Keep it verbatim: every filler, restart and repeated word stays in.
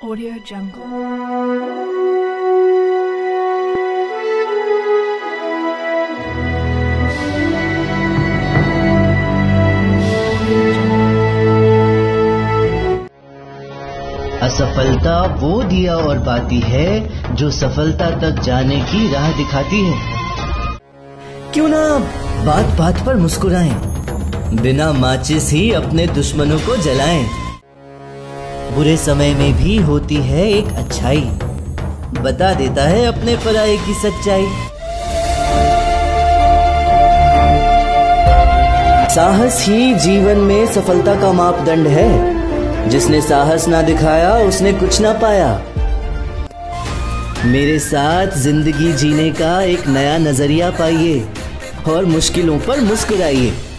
Audio Jungle। असफलता वो दिया और बाती है जो सफलता तक जाने की राह दिखाती है। क्यों ना बात बात पर मुस्कुराएं, बिना माचिस ही अपने दुश्मनों को जलाएं। बुरे समय में भी होती है एक अच्छाई, बता देता है अपने पराये की सच्चाई। साहस ही जीवन में सफलता का मापदंड है, जिसने साहस ना दिखाया उसने कुछ ना पाया। मेरे साथ जिंदगी जीने का एक नया नजरिया पाइए और मुश्किलों पर मुस्कुराइए।